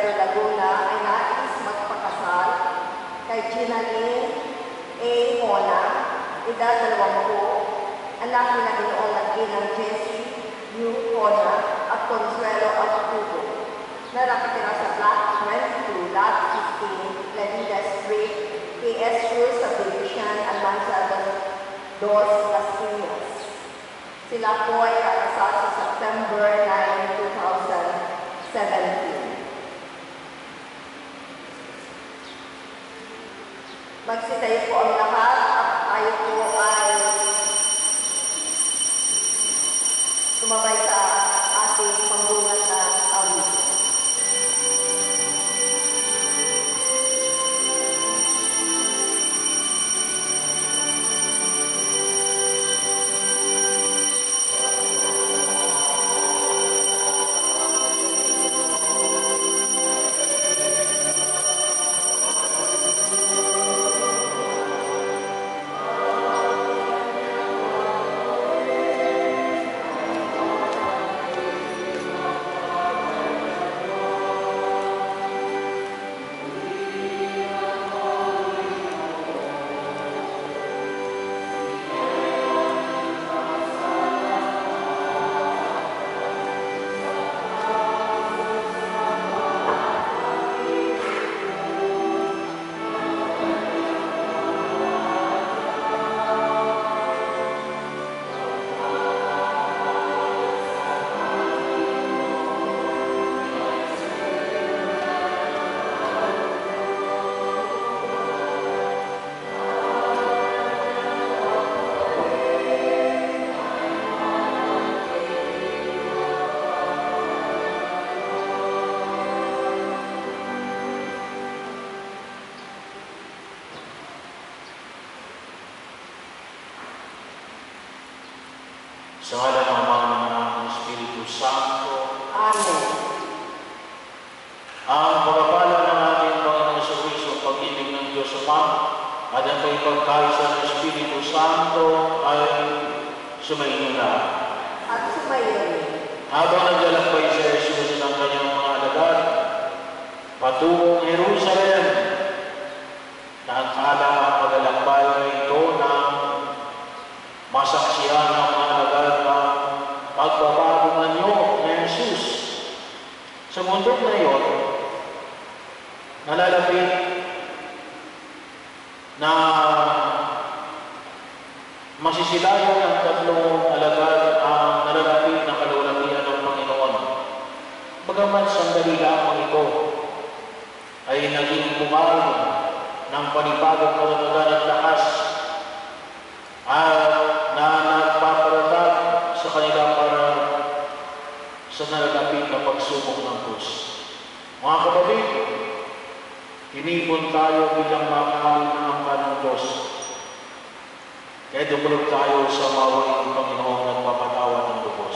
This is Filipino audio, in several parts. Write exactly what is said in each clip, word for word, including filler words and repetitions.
de Laguna ay nais magpakasal kay Ginaline A. Mona, edad dalawampu, anak ni na Ginoong Nag-inang Jessie U. Mona at Consuelo Arturo, na nakatira sa Block twenty-two, Lot fifteen, Ladida Street, K S Cruz Subdivision, Almanza dos Las Piñas. Sila po ay kakasal sa September ninth, two thousand seventeen. Magsitayo po ang lahat at tayo po ay sumabay sa ating pambungan na awit. Sa ngalan ng Ama, ng Anak, ng Espiritu Santo. Amen. Ang pagpapala ng ating Panginoong Jesucristo, ang pag-ibig ng Diyos Ama, at ang pagkakaisa ng Espiritu Santo ay sumainyo na. At sumayo. Habang naglalakbay si Jesus ng kanyang mga alagad, patungong Jerusalem, na ang kala ang paglalakbay na ito ng masaksiyan ng mga alagad ng pagbabago ng inyo na Jesus. Sa mundo na iyon, nalalapit na masisilayan ng tatlong alagad ang nalalapit na kalulatian ng Panginoon. Bagamat sandali lamang ito ay naging bumal ng panibagong kalagayan at lakas at na nagpapalatag sa kanila para sa nalalapit na pagsubok ng Diyos. Mga kapatid, hinipon tayo bilang makakamit ng angka ng Diyos. Kaya dumulog tayo sa mawaling Panginoon at papatawad ng lubos.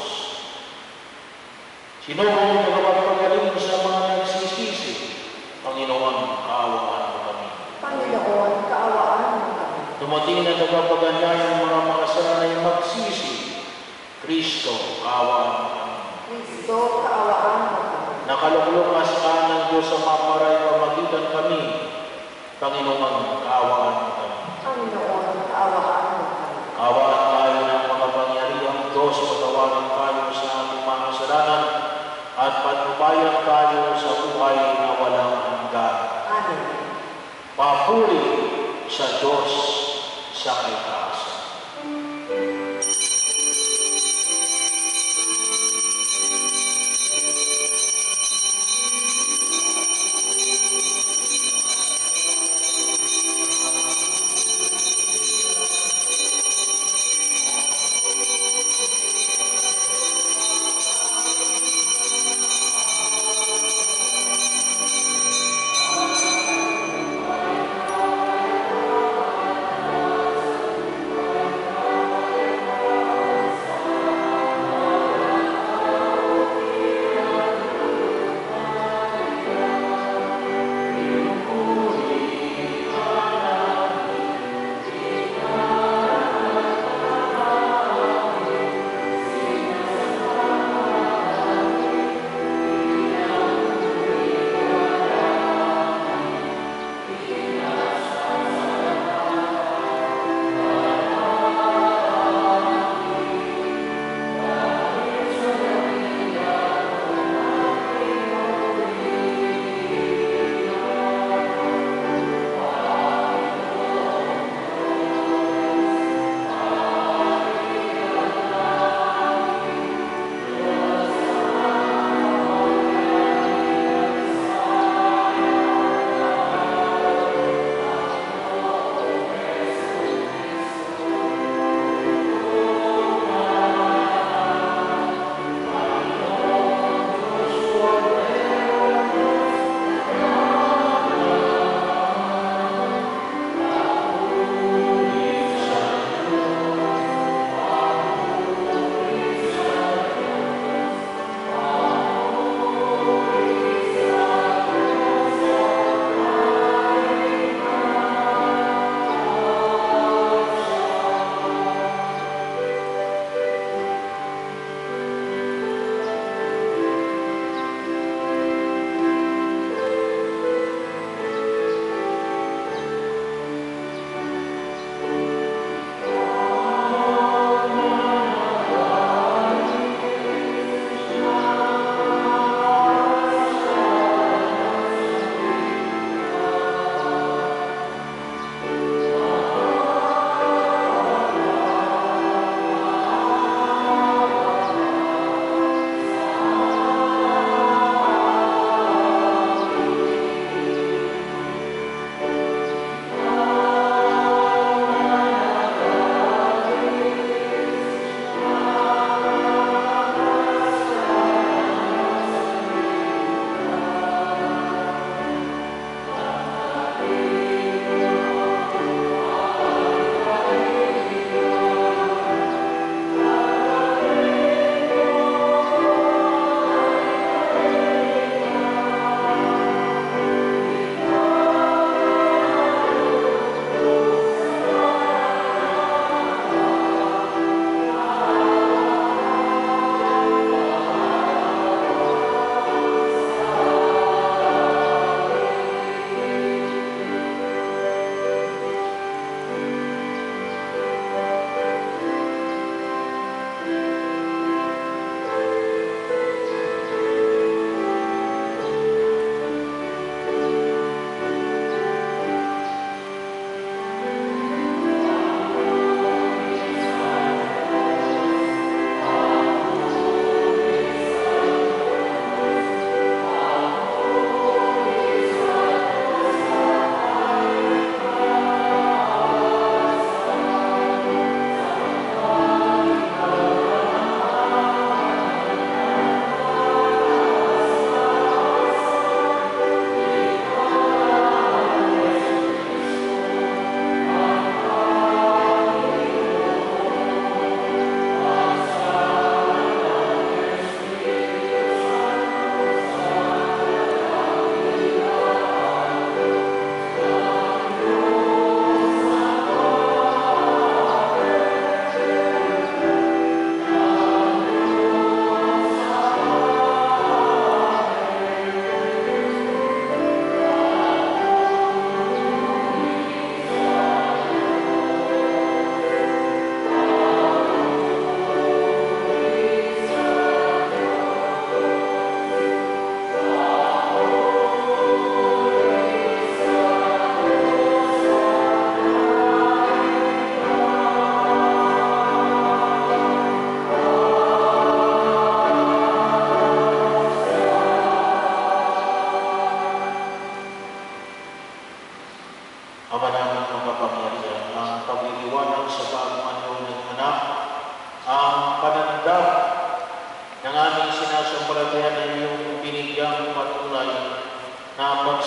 Sino ang nagpapagaling sa mga nagsisisi? Panginoon, kaawaan mo kami. Panginoon, kaawaan mo kami. Dumating na nagpapaganda yung mga makasanay magsisi. Kristo, kaawaan mo kami. Kristo, kaawaan mo kami. Nakaluklukas ka ng Diyos sa maparay pamagitan kami. Panginoon, kaawaan mo kami. Panginoon, kaawaan mo kami. Kaawaan tayo ng mga pangyarihang Diyos, patawarin tayo sa ating mga kasalanan at patnubayan tayo sa buhay na walang hanggan. Amen. Papuri sa Diyos sa kaitaasan.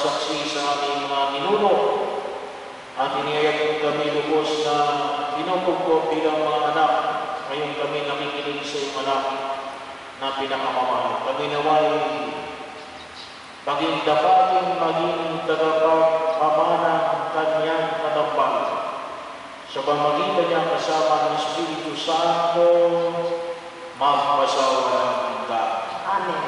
magsaksi sa aming mga ninuno at iniyayag kami lubos na pinupugpo bilang mga anak. Ngayon kami nakikinig sa iyong anak na pinakamamahal. Kami naway maging dapating maging tagapagpamana ng kanyang katapal sa pamamagitan niya kasama ng Espiritu Santo magpasawalang hanggan. Amen.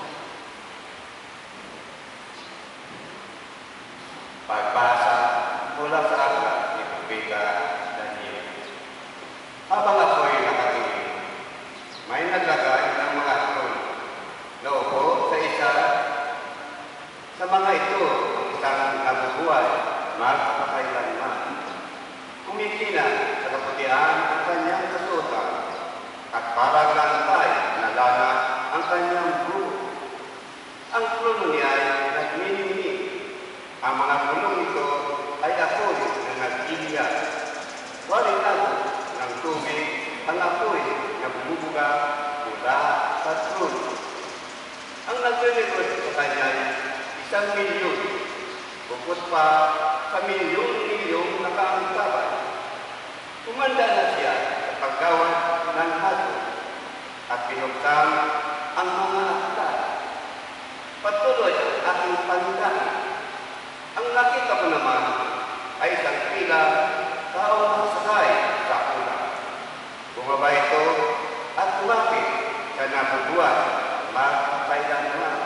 Pagbasa mula sa aklat ni Propeta Daniel. Habang ako'y nakatingin, may naglagay ng mga tron. Naupo sa isa sa mga ito ang isang nabubuhay, magpakailanman. Kumikina sa kaputihan ang kanyang kasuotan at parang lantay na lana ang kanyang buho. Ang trono niya ay nagmimini. Ang mga pulong ito ay apoy na nag-iiyak. Waring ako ng tubig ang apoy na bumubuga mula sa trono. Ang naglilingkod sa kanya ay isang milyon, bukod pa sa milyon-milyong nakaangkabay. Kumanda na siya sa paggawa ng hato at pinuksan ang mga akta. Patuloy ang aking pandahan. Ang nakita ko naman ay isang pila taong nakasakay sa ulan. Bumaba ito at lumapit sa nabubuhay magpakailanman.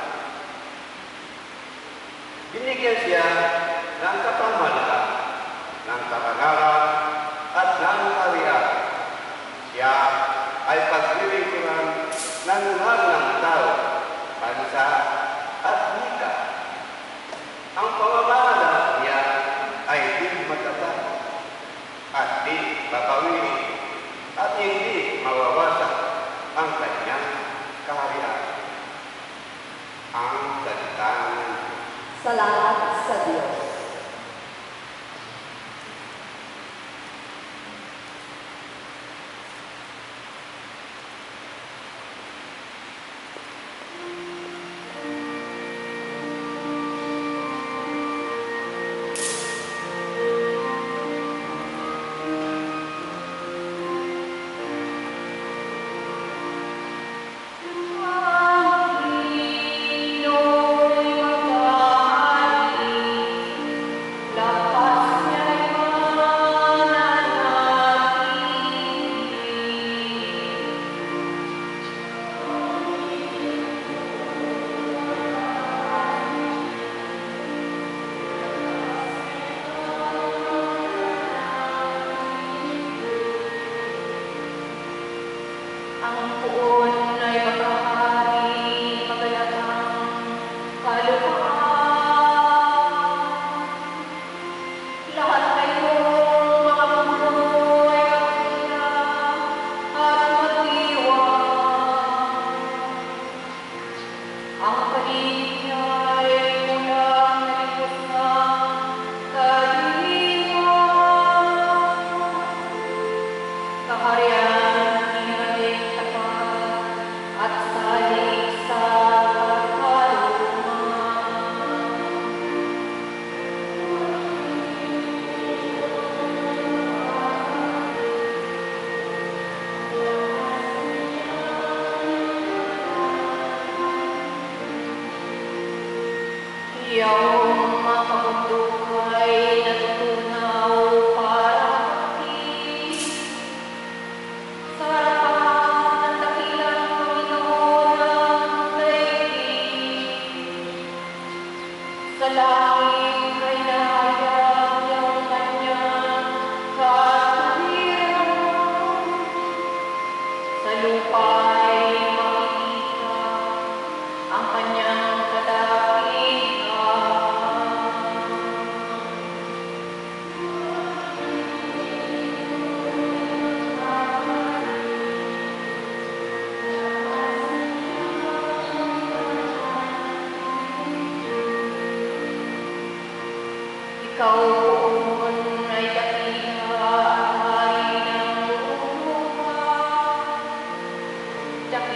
Binigyan siya ng kapamahalaan, ng karangalan at ng kaharian. Siya ay paglilingkuran ng lahat ng tao, bansa at wika. Ang pamamahala niya ay di matatag at di babawin at hindi mawawasak ang kanyang kaharian. Ang salita ng Diyos. Salamat sa Diyos.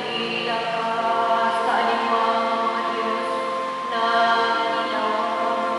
Dakila ka sa alimang mga Diyos na ilawan.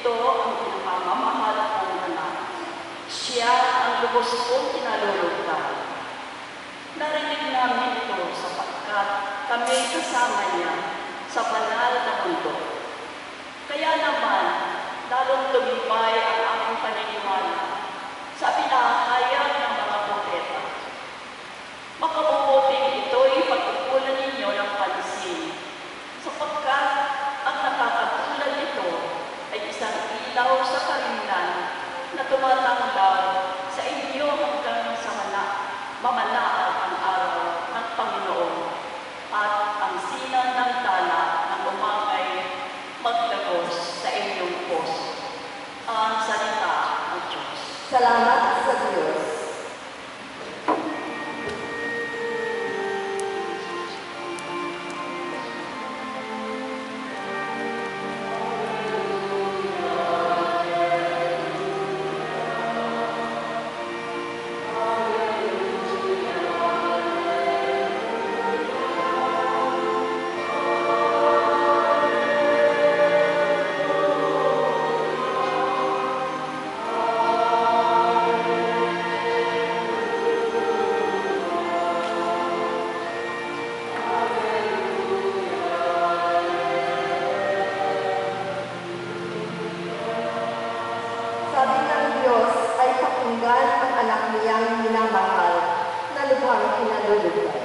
Ito ang pinakamamahal kong anak. Siya ang lubos kong kinalulugdan. Narinig namin ito sapagkat kami kasama niya sa banal na mundo. Kaya naman, lalong tumibay ang aking paniniwala sa pinahayag ng mga propeta. Makabubuting ito'y pagkukulan ninyo ng pansin, sapagkat ang nakakatulad nito ay isang ilaw sa karimlan na tumatanglaw sa inyo hanggang sa mana, mamanaal ang araw ng Panginoon at ang sinang ng tala ng umangay maglagos sa inyong puso. Ang salita ng Diyos. Salamat sa Diyos. Sabi ng Diyos ay pakinggan ang anak niyang minamahal na lubhang kinalulugdan.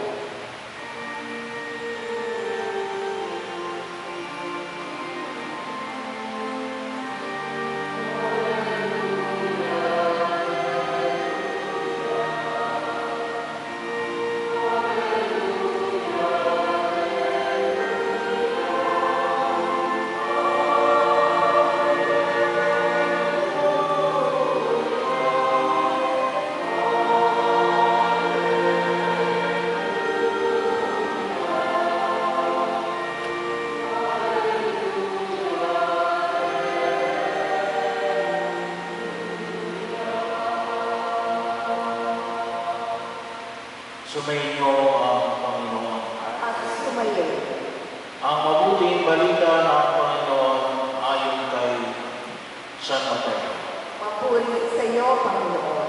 Sumainyo ang Panginoon. At sumayo. Ang mabuting balita ng Panginoon ayon kay San Mateo. Papuri sa iyo, Panginoon.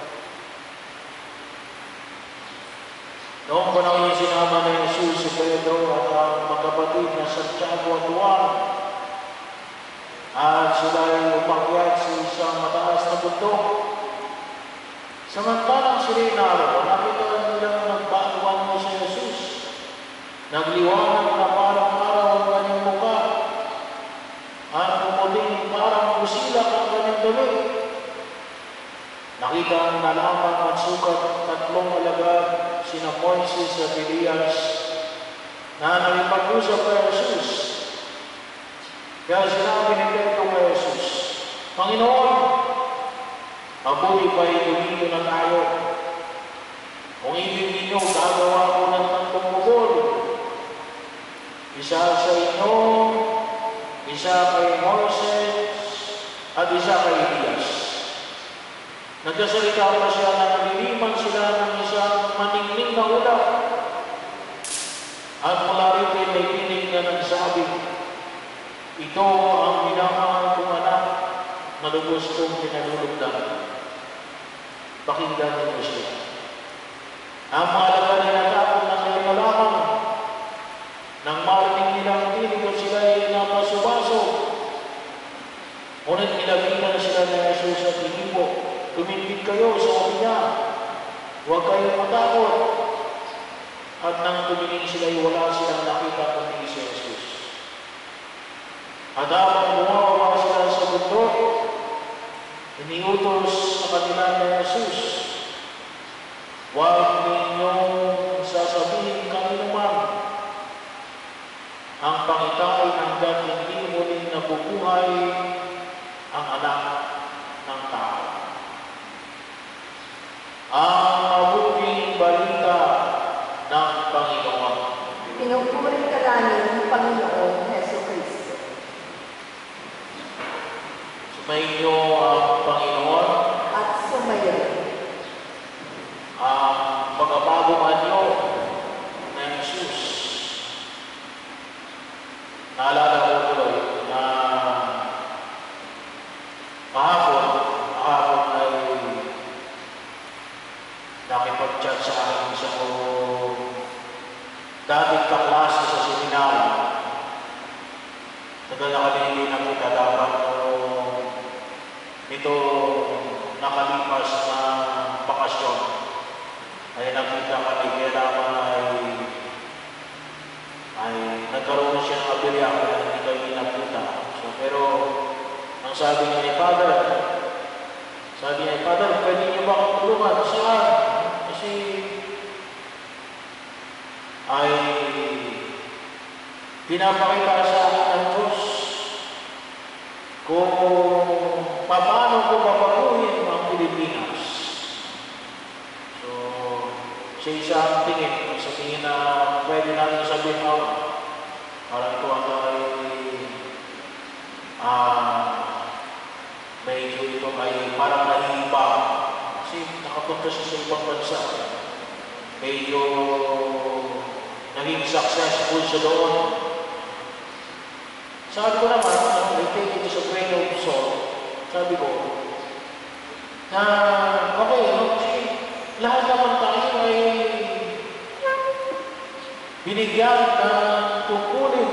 Noong panahon niya sinama ni Jesus si Pedro at ang magkapatid na Santiago at Juan, at sila ay umakyat sa isang mataas na bundok. Samantalang sila naroon, nakita nilang nagbaluan mo si Jesus. Nagliwanag na parang araw ang kanyang mukha, at pumuting parang busilak ang kanyang damit. Nakita ang nalamang at sukat tatlong alagad, sina Moises at Elias, na nakipag-usap kay Jesus. Kaya sinabi ni Pedro kay Jesus, Panginoon, mabuti pa ito na tayo. Kung ibig ninyo, gagawa ko ng tatlong bukol. Isa sa inyo, isa kay Moises, at isa kay Elias. Nagkasalita pa siya na naliliman sila ng isang maningning na ulap. At mula rito ay may pinig na nagsabi, ito ang minamahal kong anak na lubos kong pinalulugdan. Pakinggan niyo siya. Ang mga laban ay natakot na kayo na lamang. Nang marinig nilang tinig at sila ay napasubaso. Ngunit nilapitan sila ni Jesus at hinipo. Tumindig kayo, sabi niya. Huwag kayong matakot. At nang tumingin sila ay wala silang nakita kundi si Jesus. At habang bumababa sila sa bundok, iniutos sa kanila ni Jesus, huwag ninyong sasabihin kanuman ang pangitain hanggang hindi muling nabubuhay ang anak ng tao. Ang mabuting balita ng Panginoon. Pinupuri ka namin ng Panginoon Heso Kristo. Sumainyo ang Panginoon. At sumayo. Ang pagkabagong anyo ng Jesus. Naalala ko tuloy na nakita dapat nung ito nakalipas na bakasyon ay nakita kami kailangan ay ay nagkaroon siya ng aberya kaya hindi kami nakita. So, pero ang sabi niya ni Father, sabi niya, Father, pwede niyo ba akong tulungan? Saan? Kasi ay pinapakita sa akin ng Diyos kung paano ko babaguhin ang Pilipinas. So, sa isang tingin, sa tingin na pwede natin sabihin, oh, parang ito ang ay ah, medyo ito ay parang nahihiba. Kasi nakapunta siya sa ibang bansa. Medyo naging successful siya doon. Sabi ko naman, I take it as a grain of salt. Sabi ko, na okay, no? Kasi lahat naman tayo ay binigyan ng tungkulin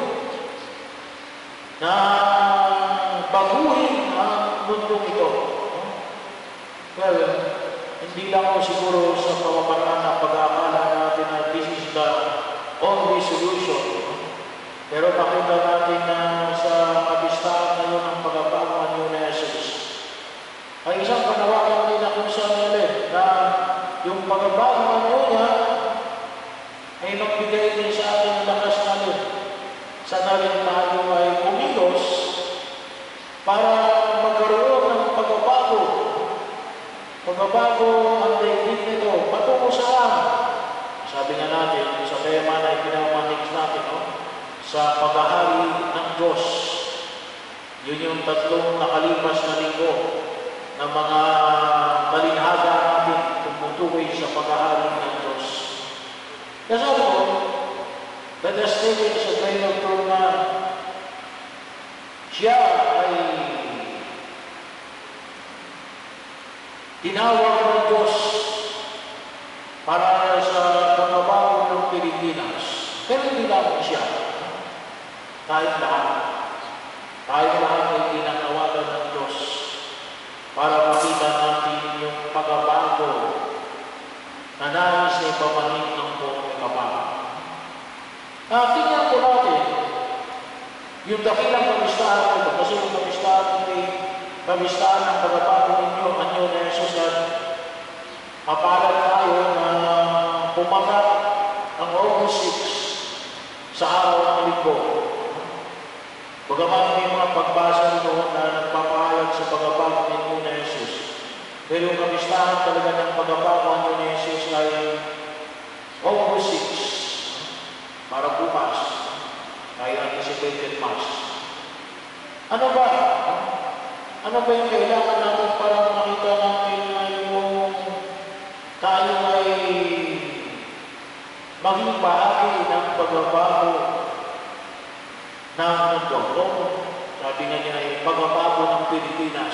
na baguhin ang mundong ito. Well, hindi lang ako siguro sa pamamaraan na pag-aakala natin na this is the only solution. Pero pakita natin na sa kabistahan ngayon ng pagbabago ng Unesos ay isang panawagan nila kung saan nila na yung pagbabago ng niya ay magbigay din sa ating lakas natin. Sana rin tayo ay kumilos para magkaroon ng pagbabago. Pagbabago ang daigdig nito. Patungo saan? Sabi nga natin, sa tema na ipinamanig natin, no? Sa paghahari ng Diyos. Yun yung tatlong nakalipas na linggo ng mga malinhaga natin tumutukoy sa paghahari ng Diyos. Kasi ako, let us take it sa train of thought na siya ay tinawag ng Diyos para sa pagbabago ng Pilipinas. Pero hindi lamang siya. Kahit lahat. Kahit lahat ay tinatawagan ng Diyos para makita natin yung pagbabago na nais na ipamanin ng buong kapal. Uh, tingnan po natin yung dakilang kamistahan ito, kasi yung kamistahan ito ay kamistahan ng pagbabago ninyo, anyo na Jesus at kapalan tayo na pumagat ang August sixth sa araw ng linggo. Bagaman may mga pagbasa nito na nagpapahayag sa pagbabago ninyo na Jesus, pero yung kamistahan talaga ng pagbabago ninyo na Jesus ay August sixth. Para bukas, ay anticipated Mass. Ano ba? Ano ba yung kailangan natin para makita natin na yung tayo ay maging bahagi ng pagbabago ng mundo? Sabi nga niya ay pagbabago ng Pilipinas.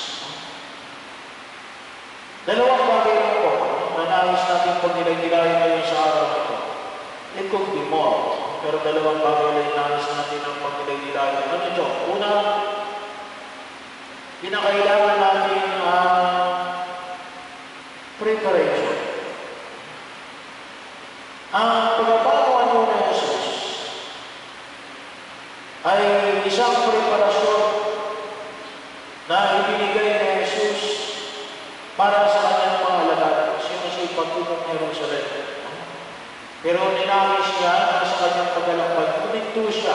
Dalawang bagay lang po na nais natin pag nilay-nilay ngayon sa araw ito. It could be more. Pero dalawang bagay lang nais natin ang pag-nilay-nilay. Ano ito? Una, pinakailangan natin ang uh, preparation. Ang pagbabago ano na Jesus ay isang preparasyon na ibinigay na Jesus para sa kanyang mga alagad. Siya kasi pagtulong ng Jerusalem. Pero ninangis niya na sa kanyang paglalakbay, huminto siya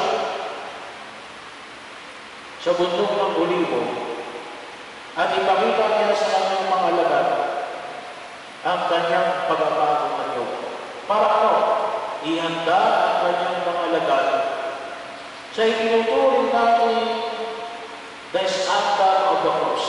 sa bundok ng Olivo at ipakita niya sa kanyang mga alagad ang kanyang pagbabago ng Diyos. Para ano? Ihanda ang kanyang mga alagad sa itinuturing natin the scandal of the cross.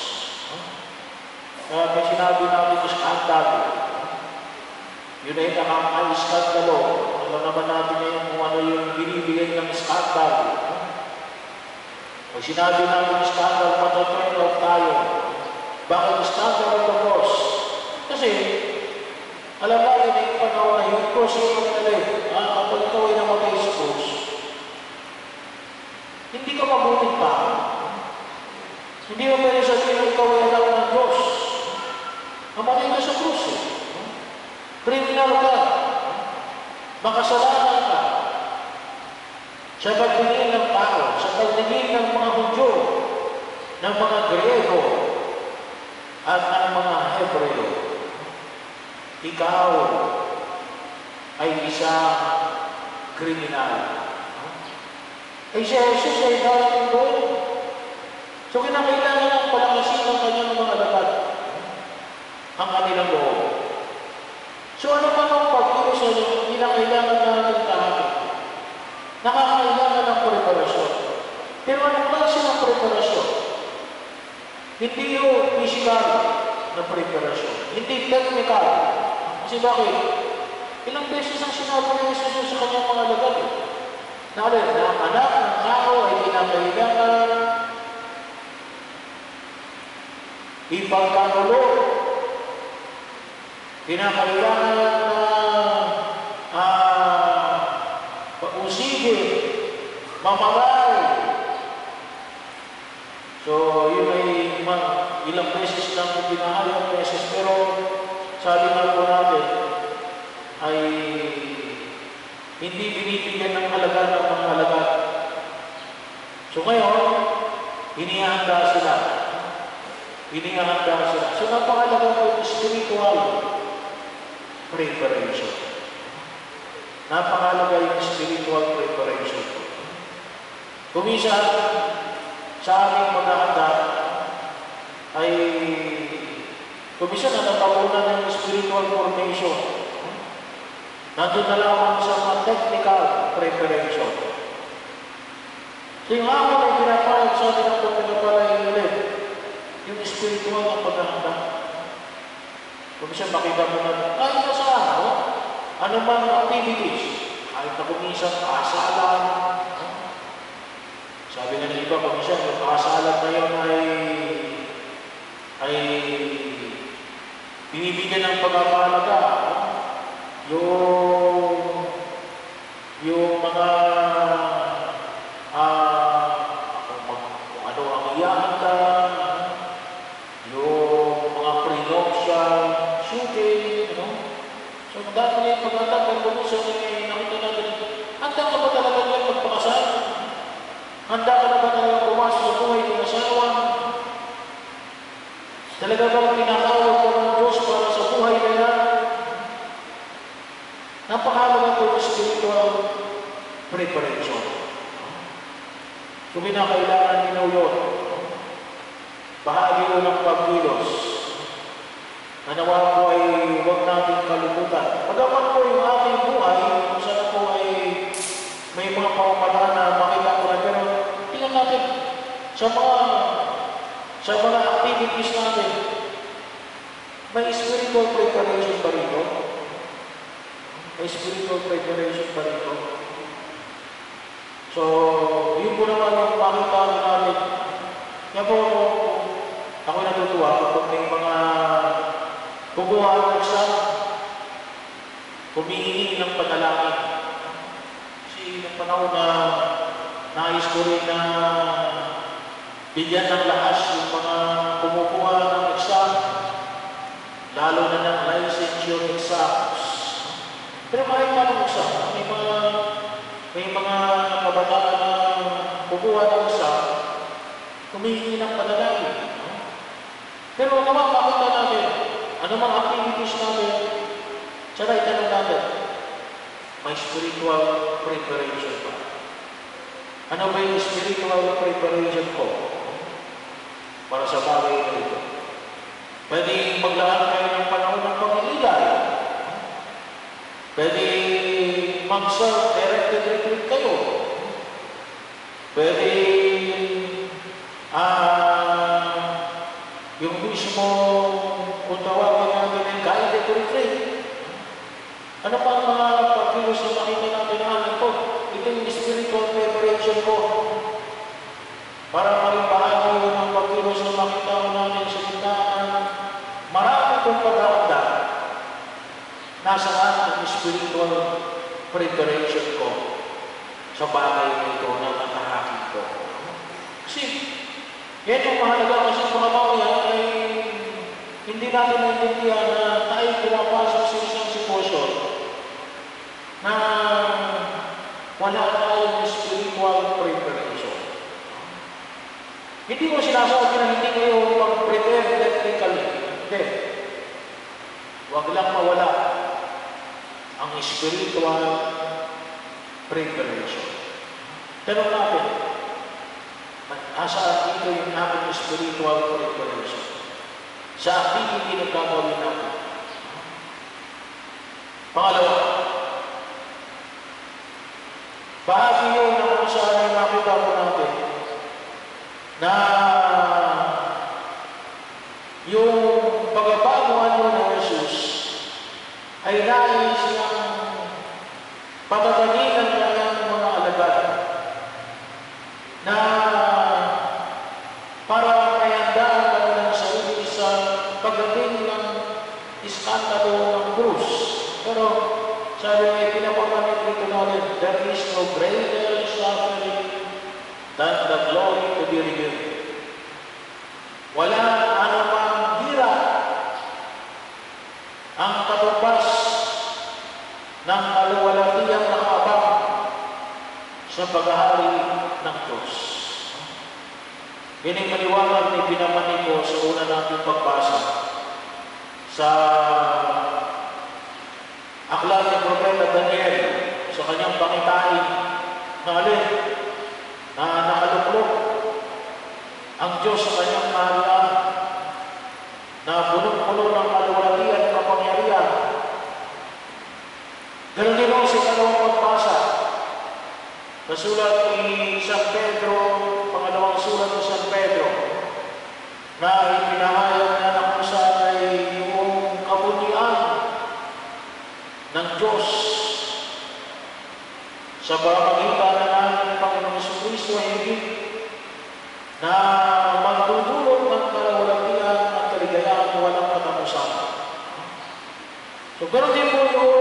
Kaya may sinabi natin yung scandal. Yun ay nakaka-iskandalo. Alam naman natin ngayon kung ano yung binibigay ng skandal. Pag sinabi natin skandal, matatrain off tayo. Bakit skandal of the cross? Kasi, alam natin na yung panahon na yung cross yung nakalay. Ah, kapag ikaw ay namatay sa cross, hindi ka ka mabuting tao. Hindi mo pwede sabihin na ikaw ay anak ng Diyos. Namatay ka sa krus eh. Kriminal ka. Makasalanan ka. Sa pagtingin ng tao, sa pagtingin ng mga Hudyo, ng mga Grego, at ng mga Hebreo, ikaw ay isang kriminal. Eh si Jesus ay darating doon. So kinakailangan ng palakasin ng kanyang mga alagad ang kanilang loob. So ano pa ang pag-iros na kinakailangan natin tahakin? Nakakailangan ng preparasyon. Pero anong klase ng preparasyon? Hindi yung physical na preparasyon. Hindi technical. Kasi bakit? Ilang beses ang sinabi ni Jesus sa kanyang mga alagad eh. Na alin, na ang anak ng tao ay kinakailangan ipagkagulo. Kinakailangan na uh, pag-usigin, mamaray. So, yun ay ilang beses lang pinahayang beses. Pero, sabi nga po natin, ay hindi binibigyan ng halaga ng mga halaga. So, ngayon, hinihanda sila. Hinihanda sila. So, napakalaga po yung spiritual preparation. Napakalaga yung spiritual preparation. Kumisa, sa aming maghahanda, ay kumisa na natapunan ng spiritual formation. Nandun na lamang sa mga technical preparation. So, yung amon ay pinapayag sa atin ang pinapayag ulit. Yung spiritual ang paghahanda. Kumisa, makita mo na, kahit na sa araw, ano man activities, kahit na kumisang kasalan. Sabi nga ng iba, kumisang yung kasalan na yun ay ay binibigyan ng pagpapahalaga. Yung yung mga ah kung, kung ano ang iyahan ka, yung mga prenuptial shooting, ano? So, dahil yung pagkatapos ko sa nakita natin, handa ka ba talaga yung magpakasal? Handa ka na ba talaga pumasok sa buhay ng asawa? Talaga ba tinatawag ka ng Diyos para sa buhay nila? Napakalaga po yung spiritual preparation. So, kinakailangan nyo yun. Bahagi yun ng pagkilos. Nanawa po ay huwag natin kalimutan. Pagkaman po yung ating buhay, kung saan po ay may mga pamamaraan na makita ko na, pero tingnan natin sa mga sa mga activities natin, may spiritual preparation pa rito. May spiritual preparation pa rito. So, yun po naman yung makita natin. Kaya po, ako natutuwa kapag may mga kukuha ng exam, humihingi ng panalangin. Kasi ng panahon na nais ko rin na bigyan ng lakas yung mga kumukuha ng exam, lalo na ng licensure exams. Pero kahit pa ng exam, may mga, may mga kabataan na kukuha ng exam, humihingi ng panalangin. Pero naman, makita natin, ano mga activities natin, tsaka itanong natin, may spiritual preparation pa. Ano ba yung spiritual preparation ko para sa bagay na ito? Pwede maglaan kayo ng panahon ng pag-ilay. Pwede mag-self-directed retreat kayo. Pwede ah, yung mismo kung tawagin natin yung guided retreat. Ano pa ang mga pagkilos na makita natin namin po? Ito yung spiritual preparation ko. Para maging bahagi ng pagkilos na makita natin sa kita marami kong paghahanda. Nasaan ang spiritual preparation ko sa bagay na ito na natahakin ko. Kasi, yan yung mahalaga kasi mga mamaya ay hindi natin naintindihan na tayo pumapasok sa isang sitwasyon na wala tayong spiritual preparation. Hindi mo sinasabi na hindi kayo mag-prepare technically. Hindi. Huwag lang mawala ang spiritual preparation. Tanong natin, asaan dito yung aming spiritual preparation? Sa activity na gagawin natin. Pangalawa, bahagi yun na kung saan ay nakita po natin na yung pagbabaguhan mo ng Jesus ay nais niyang patatagin ang kanyang mga alagad na para mayandaan ang kanilang sarili sa pagdating ng iskandalo ng krus. Pero sabi ay pinapamanit dito natin, there is no greater suffering than the glory to be revealed. Wala anumang hirap ang katumbas ng kaluwalhatiang nakaabang sa paghahari ng Diyos. Yan ang maliwanag ni pinamanin ko sa una nating pagbasa sa aklat ni Propeta Daniel sa kanyang pangitain na alin na nakaluklok ang Diyos sa kanyang kaharian na punong-puno ng kaluwalhatian at kapangyarihan. Ganun din ako sa ikalawang pagbasa. Nasulat ni San Pedro, pangalawang sulat ni San Pedro, na ipinahayag na na kung saan ay yung kabutihan ng Diyos sa pamamagitan ng ating Panginoong Jesucristo ay hindi na magdudulot ng kaluwalhatian at kaligayahan walang katapusan. So, ganoon din po yung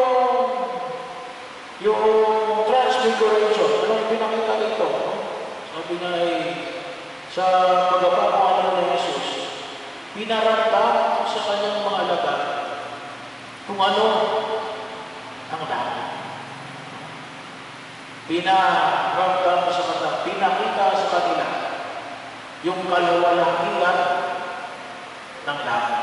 yung transfiguration. Ano yung pinakita dito? Sabi niya ay sa pagbabago ng Jesus, pinaramdam sa kanyang mga alagad kung ano ang langit. Pinaramdam sa kanila, pinakita sa kanila yung kaluwalhatian ng langit.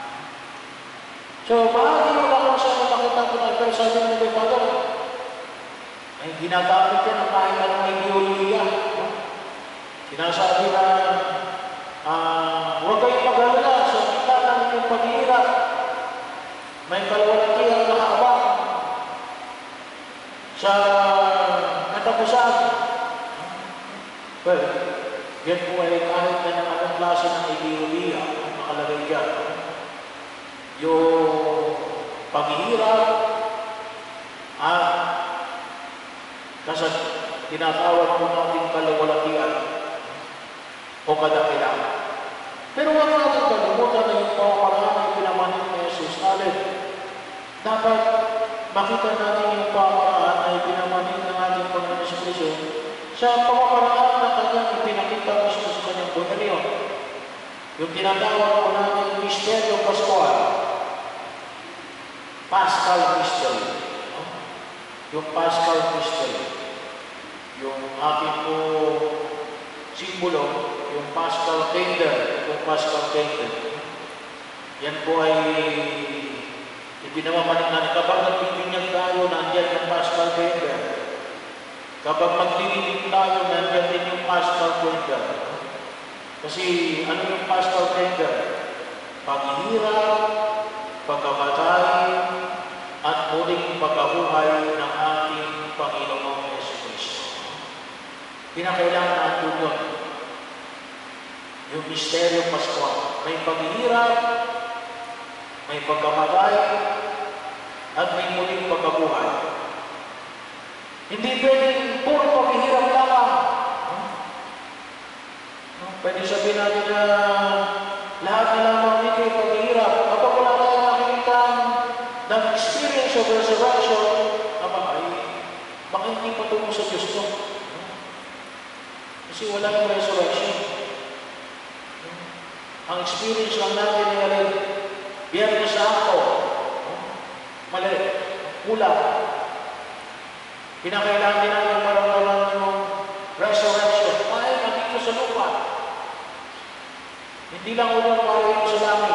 So, bahagi mo lang sa makita ko na, pero sabi mo kay Father, ay ginagamit yan ang kahit anong ideologiya. Sinasabi na, uh, huwag kayong mag-alala sa kita ng inyong paghihirap. May kaluwalhatian na habang sa katapusan. Well, yan po ay kahit na ng anong klase ng ideologiya ang nakalagay dyan. Yung paghihirap at kasi tinatawag po natin kaluwalhatian o kadakilaan. Pero wag natin kalimutan na yung pamamaraan na pinamanin ni Jesus. Alin, dapat makita natin yung pamamaraan na pinamanin ng ating Panginoon Jesucristo sa pamamaraan na kanyang ipinakita mismo sa kanyang buhay. Yung tinatawag po natin yung Misteryo Pascual, Paschal Mystery. Yung Paschal Mystery, yung ating po simbolo, yung Paschal Candle, yung Paschal Candle. Yan po ay ipinamamanin natin. Kapag nagbibinyag tayo, nandiyan yung Paschal Candle. Kapag maglilibig tayo, nandiyan din yung Paschal Candle. Kasi ano yung Paschal Candle? Paghihirap, pagkamatay, at muling pagkabuhay ng ating Panginoong Jesucristo. Pinakailangan natin yun. Yung Misteryo Pascual. May paghihirap, may pagkamatay, at may muling pagkabuhay. Hindi pwedeng puro paghihirap lamang. Pwede sabihin natin na lahat na lamang dito ay paghihirap. Kapag wala tayo nakikita ng experience of resurrection, aba ay baka hindi patungo sa Diyos ko. Kasi wala yung resurrection. Ang experience lang natin ay alin, Biyernes Santo. Mali, kulang. Kinakailangan din natin maramdaman yung resurrection. Ay, nandito sa lupa. Hindi lang unang maraming sa langit.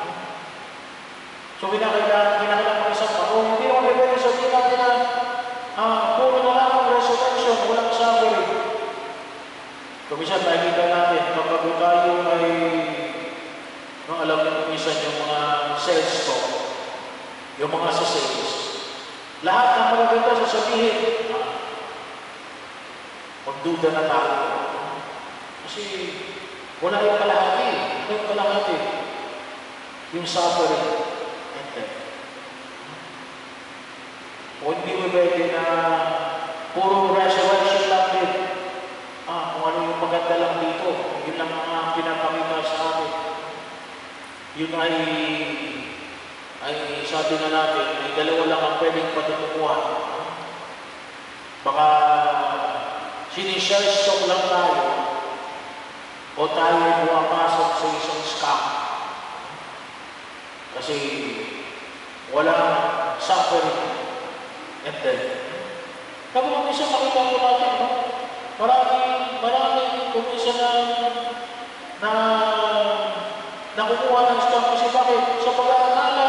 So, kinakailangan, kinakailangan mag isang pa. Kung hindi naman pwede sabihin natin na ah, puro na lang ang resurrection, walang suffering. Kung isa nakikita natin, kapag tayo ay, no, alam niyo kung isa yung mga sales ko, yung mga sa sales, lahat ng mga ganito sasabihin, ah, magduda na tayo. Kasi wala yung kalahati. Wala yung kalahati. Yung suffering. And death. O hindi mo pwede na puro resurrection lang din. Ah, kung ano yung maganda lang dito. Yun lang ang pinapakita sa akin. Yun ay, ay sabi na natin, ay dalawa lang ang pwedeng patutukuhan. Baka sinishare-stock lang tayo o tayo ay pumapasok sa isang scam. Kasi walang suffering and death. Kapag kung isa makita ko natin, no? Maraming, maraming kumisa na na nakukuha ng scam kasi bakit? Sa pag-aalala,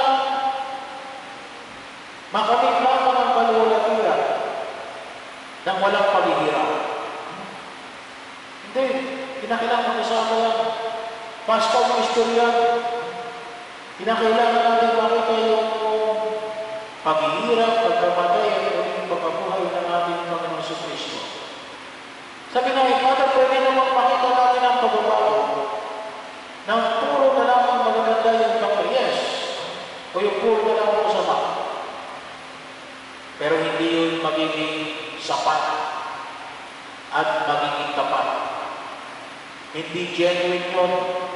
makamit lamang ang paluwalatiya nang walang paghihirap. Hindi, kinakailangan kasama yan. Pascal ng istorya, kinakailangan natin makita yung paghihirap, pagkamatay, at yung pagkabuhay ng ating Panginoon sa Kristo. Sabi nga, Father, pwede naman makita natin ang pagbabago ng puro na lamang magaganda yung pagkayes o yung puro na lamang masama. Pero hindi yun magiging sapat at magiging tapat. Hindi genuine yun.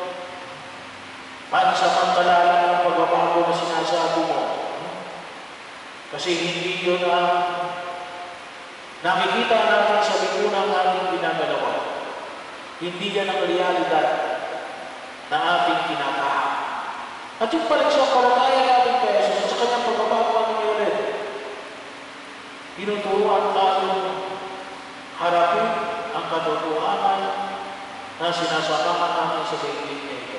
Pansamantala lang ang pagbabago na sinasabi mo. Kasi hindi yun ang nakikita natin sa lipunang ating ginagalawa. Hindi yan ang realidad na ating kinakahan. At yung paligsampalataya natin kay Jesus sa kanyang pagbabago ang ulit, tinuturuan tayong harapin ang katotohanan na sinasamahan natin sa daigdig na ito.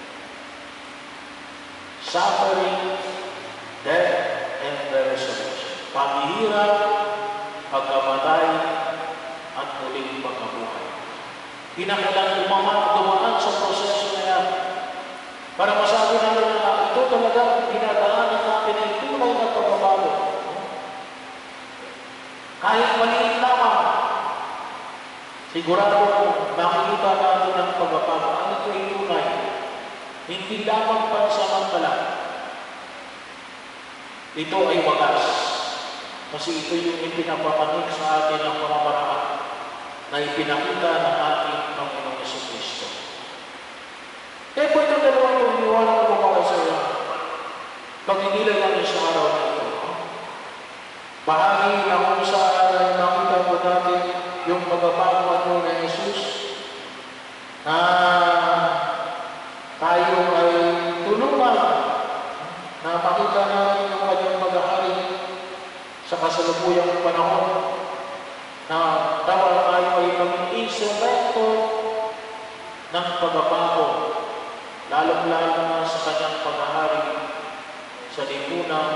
Suffering, death, and the resurrection. Paghihirap, pagkamatay, at muling pagkabuhay. Kinakailangan dumaan, dumaan sa proseso na yan. Para masabi natin na ito talaga dinadaanan natin ay tunay na pagbabago. Kahit maliit lamang, sigurado kung makikita natin ang pagbabago. Ano ito ay tunay? Hindi lamang pansamantala. Ito ay wagas. Kasi ito yung ipinapapanig sa atin ng pamamaraan na ipinakita ng ating Panginoong Jesucristo. Kaya po itong dalawang yung iniwanan ko mga sa iyo. Pag-inilan natin sa araw na ito. Bahagi na kung saan nakita po natin yung pagbabago mo na Jesus na tayo ay tulungan na makita natin yung kanyang paghahari sa kasalukuyang panahon na dapat tayo ay maging instrumento ng pagbabago, lalong-lalo na sa kanyang paghahari sa lipunang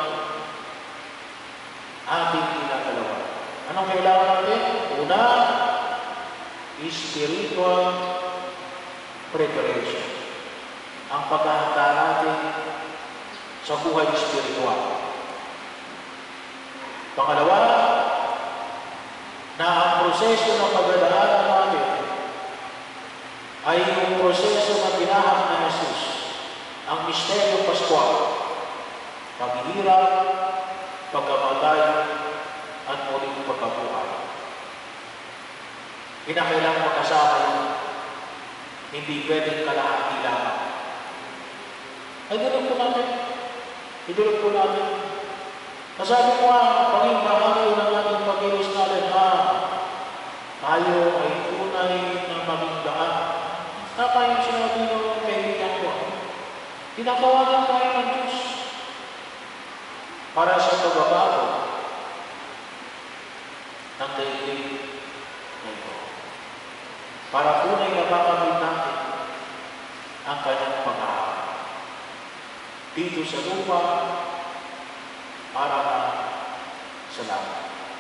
ating ginagalawan. Anong kailangan natin? Una, spiritual preparation. Ang paghahanda natin sa buhay spiritual. Pangalawa, na ang proseso ng pagdadaanan natin ay yung proseso na pinahak na Jesus, ang misteryo Pascual, paghihirap, pagkamatay, at muling pagkabuhay. Kinakailangan magkasama yun. Hindi pwedeng kalahati lamang. Ay, dulog po natin. Idulog po natin. Nasabi ko nga, paging bahagi ng ating pag-iwas natin, ha, tayo ay tunay na Naka yung sinabi ng kaibigan ko, tinatawagan tayo ng Diyos para sa pagbabago ng daigdig na ito. Para tunay na makamit natin ang kanyang pag-aaral dito sa lupa para sa langit.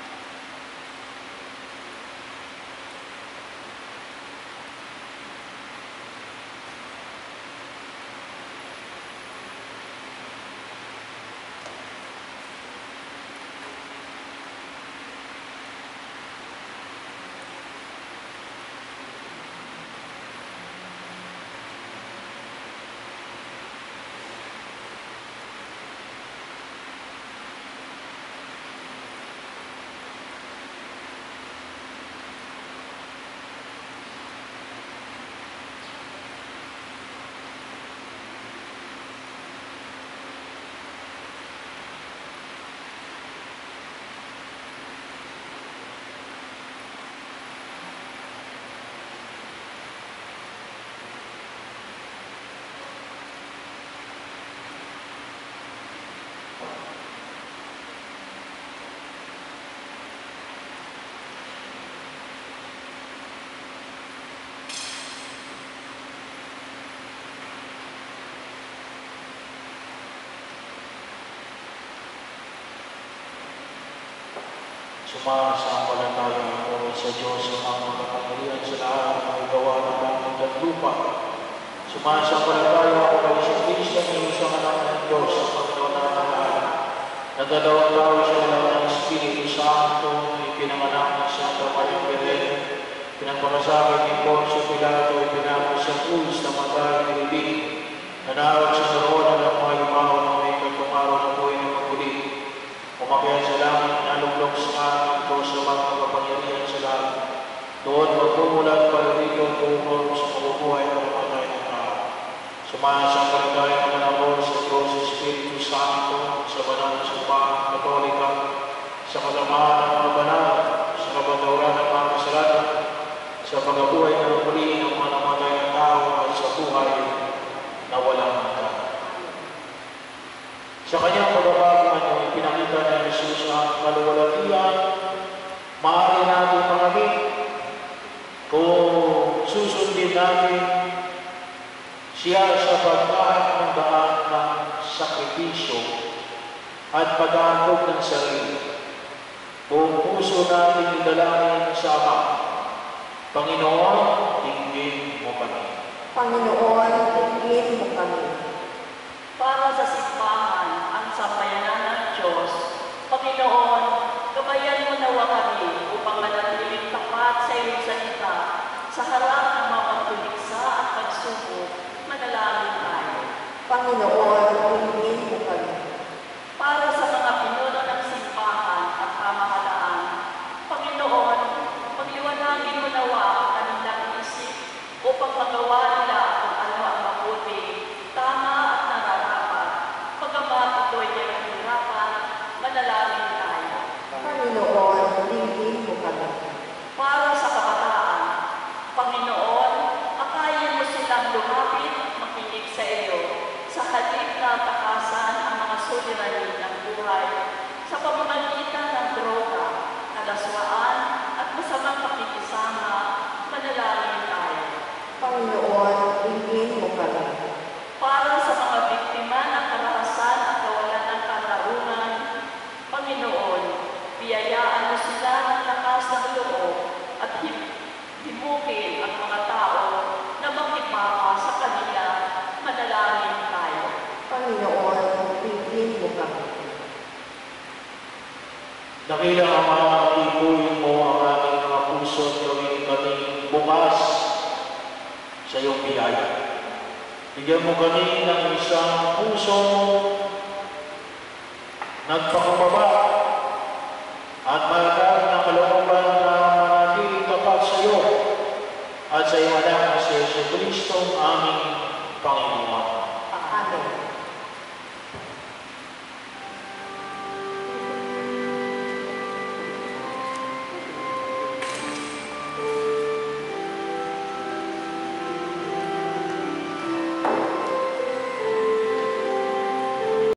Sumasampalataya ako sa Diyos sa mga makapangyarihan sa lahat ng magawa ng langit at lupa. Sumasampalataya ako kay Isus Kristo ng isang anak ng Diyos sa Panginoon ng lahat. Nagdadawang tao siya lang ng Espiritu Santo, ipinanganak ng Santa Maria Virgen, pinagpakasakit ni Poncio Pilato, ipinapos sa krus na matay ni Libing, nanawag sa naroon ng mga yumawa ng may pagpaparaw na buhay ng maguli. Umakyat sa langit, naluglok sa aking Diyos sa mga makapangyarihan sa langit. Doon magmumulat para rito tungkol sa mabubuhay ng patay ng tao. Sumasampalataya naman ako sa Diyos Espiritu Santo, sa banal na sumpahang Katolika, sa kasamahan ng mga banal, sa kapatawaran ng mga kasalanan, sa pagkabuhay ng muli ng mga namatay ng tao at sa buhay na walang hanggan. Sa kanyang pagbabago ay pinakita ni Jesus ang kaluwalhatian, maaari natin makamit kung susundin natin siya sa pagkahat ng daan ng sakripisyo at pag-aandog ng sarili. Kung puso natin idalangin sa Ama, Panginoon, tingin mo kami. Panginoon, tingin mo kami. Para sa simbahan, ang sambayanan ng Diyos, Panginoon, gabayan mo nawa kami upang manatiling tapat sa iyong salita sa harap ng mga pagtuliksa at pagsubok, manalangin tayo. Panginoon, tingin mo kami. Para sa mga pinuno ng simbahan at pamahalaan, Panginoon, pagliwanagin mo nawa ang kanilang isip upang magawa nila kung ano ang mabuti, tama at nararapat. Pagamat ito'y kahirapan, manalangin tayo. Panginoon, tingin mo kami. Para sa kabataan, Panginoon, akayin mo silang lumapit, makinig sa iyo, sa halip na takasan ang mga suliranin ng buhay, sa pamamagitan ng droga, kalaswaan, at masamang pakikisama, manalangin tayo. Panginoon, tingin mo kami. Para sa mga biktima ng karahasan at kawalan ng katarungan, Panginoon, biyayaan mo sila ng lakas ng loob at himukin ang mga tao na makipapa sa kanila, manalangin tayo. Panginoon, tingin mo kami. Dakila ang mga ibuhin mo ang aming mga puso at gawin kami bukas sa iyong biyaya. Bigyan mo kami ng isang puso nagpakumbaba at malakas na kalooban na manatiling tapat sa iyo at sa iyong anak na si Jesu Kristo, aming Panginoon.